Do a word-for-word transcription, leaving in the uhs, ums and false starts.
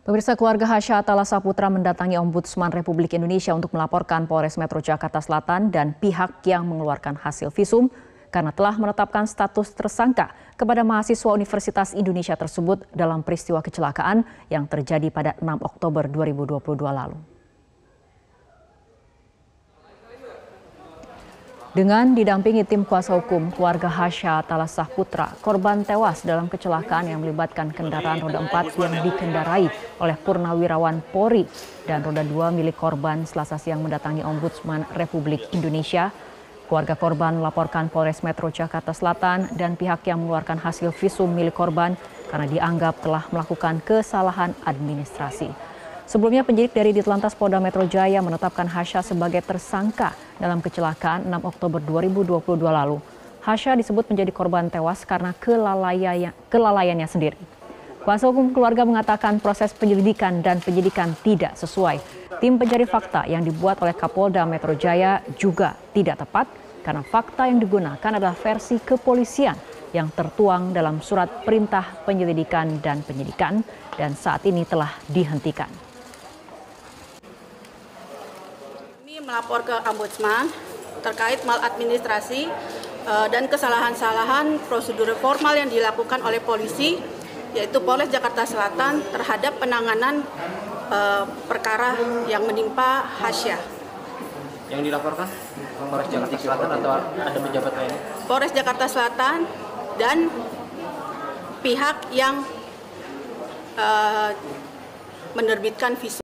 Pemirsa, keluarga Hasya Atala Saputra mendatangi Ombudsman Republik Indonesia untuk melaporkan Polres Metro Jakarta Selatan dan pihak yang mengeluarkan hasil visum karena telah menetapkan status tersangka kepada mahasiswa Universitas Indonesia tersebut dalam peristiwa kecelakaan yang terjadi pada enam Oktober dua ribu dua puluh dua lalu. Dengan didampingi tim kuasa hukum, keluarga Hasya Atala Saputra, korban tewas dalam kecelakaan yang melibatkan kendaraan roda empat yang dikendarai oleh Purnawirawan Polri dan roda dua milik korban Selasa siang mendatangi Ombudsman Republik Indonesia. Keluarga korban melaporkan Polres Metro Jakarta Selatan dan pihak yang mengeluarkan hasil visum milik korban karena dianggap telah melakukan kesalahan administrasi. Sebelumnya penyidik dari Ditlantas Polda Metro Jaya menetapkan Hasya sebagai tersangka dalam kecelakaan enam Oktober dua ribu dua puluh dua lalu. Hasya disebut menjadi korban tewas karena kelalaiannya, kelalaiannya sendiri. Kuasa hukum keluarga mengatakan proses penyelidikan dan penyidikan tidak sesuai. Tim pencari fakta yang dibuat oleh Kapolda Metro Jaya juga tidak tepat karena fakta yang digunakan adalah versi kepolisian yang tertuang dalam surat perintah penyelidikan dan penyidikan dan saat ini telah dihentikan. Melapor ke Ombudsman terkait maladministrasi uh, dan kesalahan-kesalahan prosedur formal yang dilakukan oleh polisi, yaitu Polres Jakarta Selatan terhadap penanganan uh, perkara yang menimpa Hasya. Yang dilaporkan Polres Jakarta Selatan atau ada pejabat lain? Polres Jakarta Selatan dan pihak yang uh, menerbitkan visum.